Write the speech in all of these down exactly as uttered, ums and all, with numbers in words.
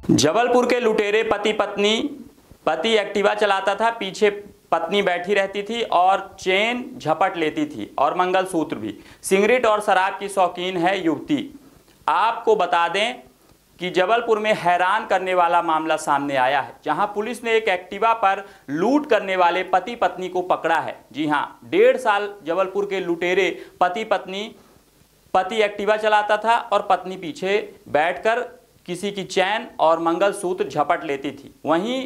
जबलपुर के लुटेरे पति पत्नी, पति एक्टिवा चलाता था, पीछे पत्नी बैठी रहती थी और चेन झपट लेती थी और मंगलसूत्र भी। सिगरेट और शराब की शौकीन है युवती। आपको बता दें कि जबलपुर में हैरान करने वाला मामला सामने आया है, जहां पुलिस ने एक एक्टिवा पर लूट करने वाले पति पत्नी को पकड़ा है। जी हां, डेढ़ साल जबलपुर के लुटेरे पति पत्नी, पति एक्टिवा चलाता था और पत्नी पीछे बैठकर किसी की चैन और मंगलसूत्र झपट लेती थी। वहीं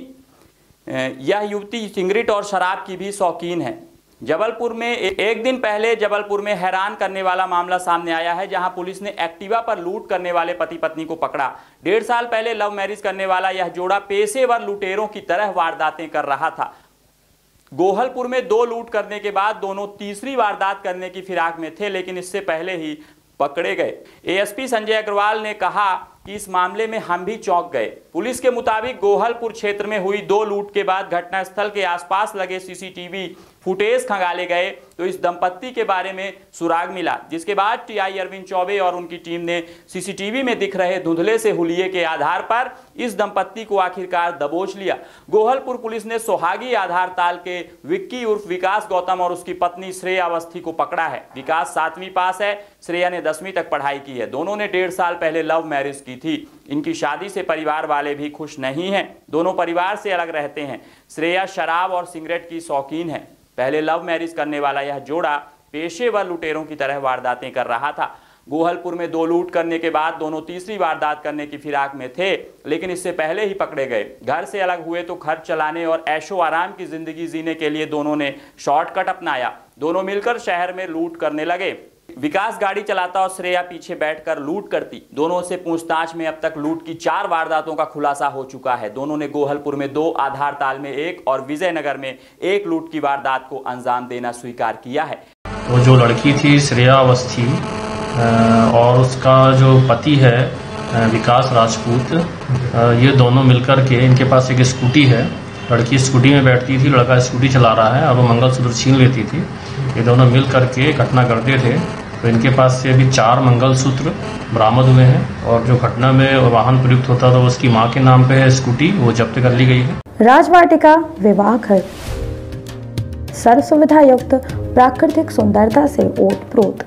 यह युवती सिगरेट और शराब की भी शौकीन है। जबलपुर में एक दिन पहले जबलपुर में हैरान करने वाला मामला सामने आया है, जहां पुलिस ने एक्टिवा पर लूट करने वाले पति पत्नी को पकड़ा। डेढ़ साल पहले लव मैरिज करने वाला यह जोड़ा पेशेवर लुटेरों की तरह वारदातें कर रहा था। गोहलपुर में दो लूट करने के बाद दोनों तीसरी वारदात करने की फिराक में थे, लेकिन इससे पहले ही पकड़े गए। एएसपी संजय अग्रवाल ने कहा कि इस मामले में हम भी चौंक गए। पुलिस के मुताबिक गोहलपुर क्षेत्र में हुई दो लूट के बाद घटनास्थल के आसपास लगे सीसीटीवी फुटेज खंगाले गए तो इस दंपत्ति के बारे में सुराग मिला, जिसके बाद टीआई अरविंद चौबे और उनकी टीम ने सीसीटीवी में दिख रहे धुंधले से हुलिये के आधार पर इस दंपत्ति को आखिरकार दबोच लिया। गोहलपुर पुलिस ने सोहागी आधार ताल के विक्की उर्फ विकास गौतम और उसकी पत्नी श्रेया अवस्थी को पकड़ा है। विकास सातवीं पास है, श्रेया ने दसवीं तक पढ़ाई की है। दोनों ने डेढ़ साल पहले लव मैरिज की थी। इनकी शादी से परिवार वाले भी खुश नहीं हैं। दोनों परिवार से अलग रहते हैं। श्रेया शराब और सिगरेट की शौकीन है। पहले लव मैरिज करने वाला यह जोड़ा पेशेवर लुटेरों की तरह वारदातें कर रहा था। गोहलपुर में दो लूट करने के बाद दोनों तीसरी वारदात करने की फिराक में थे, लेकिन इससे पहले ही पकड़े गए। घर से अलग हुए तो खर्च चलाने और ऐशो आराम की जिंदगी जीने के लिए दोनों ने शॉर्टकट अपनाया। दोनों मिलकर शहर में लूट करने लगे। विकास गाड़ी चलाता और श्रेया पीछे बैठकर लूट करती। दोनों से पूछताछ में अब तक लूट की चार वारदातों का खुलासा हो चुका है। दोनों ने गोहलपुर में दो, आधार ताल में एक और विजयनगर में एक लूट की वारदात को अंजाम देना स्वीकार किया है। वो जो लड़की थी श्रेया अवस्थी और उसका जो पति है विकास राजपूत, ये दोनों मिलकर के, इनके पास एक स्कूटी है। लड़की स्कूटी में बैठती थी, लड़का स्कूटी चला रहा है और वो मंगलसूत्र छीन लेती थी। ये दोनों मिल करके घटना करते थे। तो इनके पास से अभी चार मंगलसूत्र बरामद हुए हैं और जो घटना में वाहन प्रयुक्त होता था उसकी मां के नाम पे है स्कूटी, वो जब्त कर ली गई है। राजवाटिका विवाह घर, सर्व सुविधा युक्त प्राकृतिक सुंदरता से ओतप्रोत।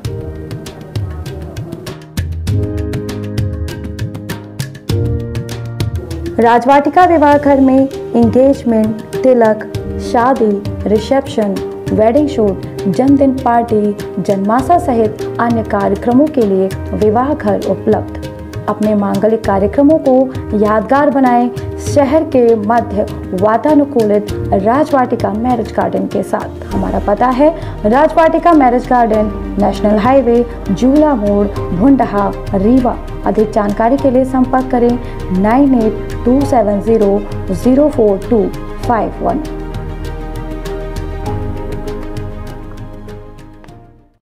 राजवाटिका विवाह घर में एंगेजमेंट, तिलक, शादी, रिसेप्शन, वेडिंग शूट, जन्मदिन पार्टी, जन्माशा सहित अन्य कार्यक्रमों के लिए विवाह घर उपलब्ध। अपने मांगलिक कार्यक्रमों को यादगार बनाएं शहर के मध्य वातानुकूलित राजवाटिका मैरिज गार्डन के साथ। हमारा पता है Rajvatika marriage garden, national highway, जूला मोड़, भुंडहा, रीवा। अधिक जानकारी के लिए संपर्क करें nine eight two seven zero zero four two five one.